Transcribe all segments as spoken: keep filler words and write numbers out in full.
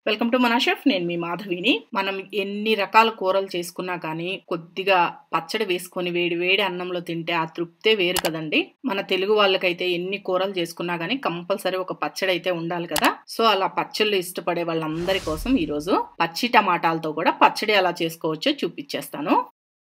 Welcome to మన chef. నేను మీ మాధవిని. మనం ఎన్ని రకాల కూరలు చేసుకున్నా కానీ కొద్దిగా పచ్చడి వేసుకొని వేడి వేడి అన్నంలో తింటే ఆ తృప్తే వేరు కదండి. మన తెలుగు వాళ్ళకైతే ఎన్ని కూరలు చేసుకున్నా కానీ కంపల్సరీ ఒక పచ్చడి అయితే ఉండాలి కదా. సో అలా పచ్చళ్ళు ఇష్టపడే వాళ్ళందరి కోసం ఈరోజు పచ్చి టమాటాలతో కూడా పచ్చడి ఎలా చేసుకోవచ్చో చూపించేస్తాను.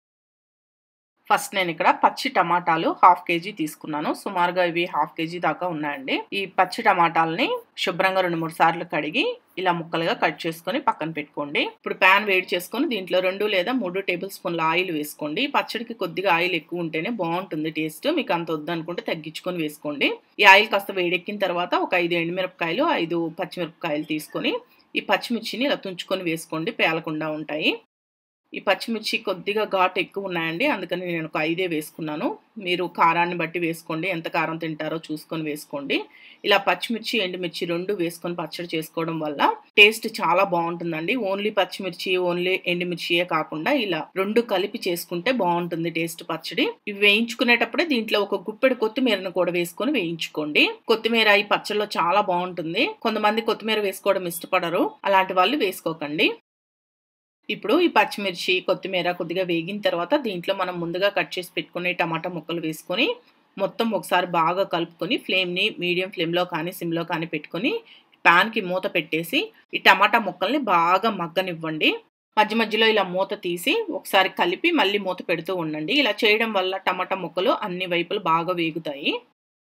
ఫస్ట్ నేను ఇక్కడ పచ్చి టమాటాలు హాఫ్ కేజీ తీసుకున్నాను. సుమారుగా ఇవి హాఫ్ కేజీ దాకా ఉన్నాయండి. ఈ పచ్చి టమాటాలని శుభ్రంగా రెండు మూడు సార్లు కడిగి ఇలా ముక్కలుగా కట్ చేసుకొని పక్కన పెట్టుకోండి. ఇప్పుడు ప్యాన్ వేడి చేసుకొని దీంట్లో రెండు లేదా మూడు టేబుల్ స్పూన్ల ఆయిల్ వేసుకోండి. పచ్చడికి కొద్దిగా ఆయిల్ ఎక్కువ ఉంటేనే బాగుంటుంది టేస్ట్. మీకు అంత వద్దనుకుంటే తగ్గించుకొని వేసుకోండి. ఈ ఆయిల్ కాస్త వేడెక్కిన తర్వాత ఒక ఐదు ఎండుమిరపకాయలు ఐదు పచ్చిమిరపకాయలు తీసుకొని ఈ పచ్చిమిర్చిని ఇలా తుంచుకొని వేసుకోండి, పేలకుండా ఉంటాయి. ఈ పచ్చిమిర్చి కొద్దిగా ఘాటు ఎక్కువ ఉన్నాయండి, అందుకని నేను ఒక ఐదే వేసుకున్నాను. మీరు కారాన్ని బట్టి వేసుకోండి, ఎంత కారం తింటారో చూసుకొని వేసుకోండి. ఇలా పచ్చిమిర్చి ఎండుమిర్చి రెండు వేసుకొని పచ్చడి చేసుకోవడం వల్ల టేస్ట్ చాలా బాగుంటుందండి. ఓన్లీ పచ్చిమిర్చి ఓన్లీ ఎండుమిర్చియే కాకుండా ఇలా రెండు కలిపి చేసుకుంటే బాగుంటుంది టేస్ట్ పచ్చడి. ఇవి వేయించుకునేటప్పుడే దీంట్లో ఒక గుప్పెడు కొత్తిమీరను కూడా వేసుకొని వేయించుకోండి. కొత్తిమీర ఈ పచ్చడిలో చాలా బాగుంటుంది. కొంతమంది కొత్తిమీర వేసుకోవడం ఇష్టపడరు, అలాంటి వాళ్ళు వేసుకోకండి. ఇప్పుడు ఈ పచ్చిమిర్చి కొత్తిమీర కొద్దిగా వేగిన తర్వాత దీంట్లో మనం ముందుగా కట్ చేసి పెట్టుకునే టమాటా ముక్కలు వేసుకొని మొత్తం ఒకసారి బాగా కలుపుకొని ఫ్లేమ్ని మీడియం ఫ్లేమ్లో కానీ సిమ్లో కానీ పెట్టుకొని ప్యాన్కి మూత పెట్టేసి ఈ టమాటా ముక్కల్ని బాగా మగ్గనివ్వండి. మధ్య మధ్యలో ఇలా మూత తీసి ఒకసారి కలిపి మళ్ళీ మూత పెడుతూ ఉండండి. ఇలా చేయడం వల్ల టమాటా ముక్కలు అన్ని వైపులు బాగా వేగుతాయి.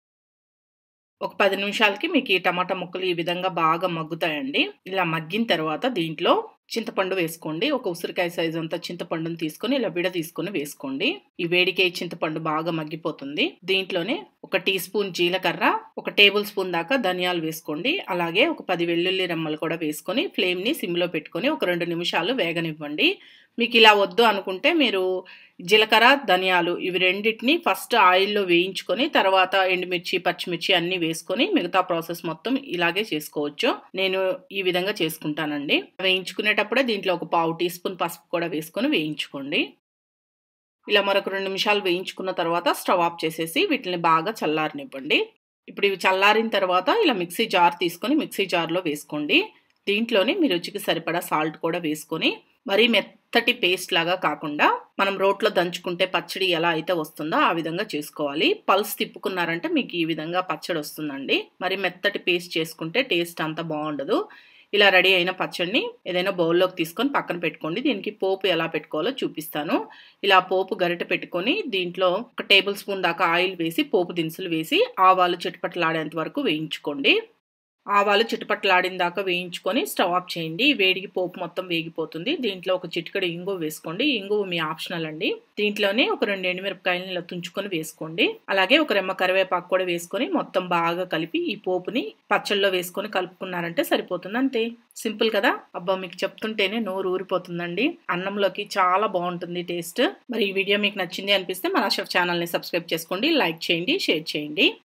ఒక పది నిమిషాలకి మీకు ఈ టమాటా ముక్కలు ఈ విధంగా బాగా మగ్గుతాయండి. ఇలా మగ్గిన తర్వాత దీంట్లో చింతపండు వేసుకోండి. ఒక ఉసిరికాయ సైజు అంతా చింతపండుని తీసుకొని ఇలా విడ తీసుకొని వేసుకోండి. ఈ వేడికే చింతపండు బాగా మగ్గిపోతుంది. దీంట్లోనే ఒక టీ స్పూన్ జీలకర్ర, ఒక టేబుల్ స్పూన్ దాకా ధనియాలు వేసుకోండి. అలాగే ఒక పది వెల్లుల్లి రెమ్మలు కూడా వేసుకొని ఫ్లేమ్ని సిమ్లో పెట్టుకొని ఒక రెండు నిమిషాలు వేగనివ్వండి. మీకు ఇలా వద్దు అనుకుంటే మీరు జీలకర్ర ధనియాలు ఇవి రెండింటిని ఫస్ట్ ఆయిల్లో వేయించుకొని తర్వాత ఎండుమిర్చి పచ్చిమిర్చి అన్ని వేసుకొని మిగతా ప్రాసెస్ మొత్తం ఇలాగే చేసుకోవచ్చు. నేను ఈ విధంగా చేసుకుంటానండి. వేయించుకునేటప్పుడే దీంట్లో ఒక పావు టీ స్పూన్ పసుపు కూడా వేసుకొని వేయించుకోండి. ఇలా మరొక రెండు నిమిషాలు వేయించుకున్న తర్వాత స్టవ్ ఆఫ్ చేసేసి వీటిని బాగా చల్లారనివ్వండి. ఇప్పుడు ఇవి చల్లారిన తర్వాత ఇలా మిక్సీ జార్ తీసుకొని మిక్సీ జార్లో వేసుకోండి. దీంట్లోనే మీ రుచికి సరిపడా సాల్ట్ కూడా వేసుకొని మరీ మెత్తటి పేస్ట్ లాగా కాకుండా మనం రోట్లో దంచుకుంటే పచ్చడి ఎలా అయితే వస్తుందో ఆ విధంగా చేసుకోవాలి. పల్స్ తిప్పుకున్నారంటే మీకు ఈ విధంగా పచ్చడి వస్తుందండి. మరి మెత్తటి పేస్ట్ చేసుకుంటే టేస్ట్ అంత బాగుండదు. ఇలా రెడీ అయిన పచ్చడిని ఏదైనా బౌల్లోకి తీసుకొని పక్కన పెట్టుకోండి. దీనికి పోపు ఎలా పెట్టుకోవాలో చూపిస్తాను. ఇలా పోపు గరిటె పెట్టుకొని దీంట్లో ఒక టేబుల్ స్పూన్ దాకా ఆయిల్ వేసి పోపు దినుసులు వేసి ఆవాలు చిటపటలాడేంత వరకు వేయించుకోండి. ఆవాలు చిటపటలాడిన దాకా వేయించుకొని స్టవ్ ఆఫ్ చేయండి. వేడికి పోపు మొత్తం వేగిపోతుంది. దీంట్లో ఒక చిటికెడు ఇంగువ వేసుకోండి. ఇంగువ మీ ఆప్షనల్ అండి. దీంట్లోనే ఒక రెండు ఎండుమిరపకాయలను ఇలా తుంచుకొని వేసుకోండి. అలాగే ఒక రెమ్మ కరివేపాకు కూడా వేసుకొని మొత్తం బాగా కలిపి ఈ పోపుని పచ్చళ్ళలో వేసుకొని కలుపుకున్నారంటే సరిపోతుంది. అంతే, సింపుల్ కదా. అబ్బా, మీకు చెప్తుంటేనే నోరు ఊరిపోతుందండి. అన్నంలోకి చాలా బాగుంటుంది టేస్ట్. మరి ఈ వీడియో మీకు నచ్చింది అనిపిస్తే మన షెఫ్ ఛానల్ని సబ్స్క్రైబ్ చేసుకోండి, లైక్ చేయండి, షేర్ చేయండి.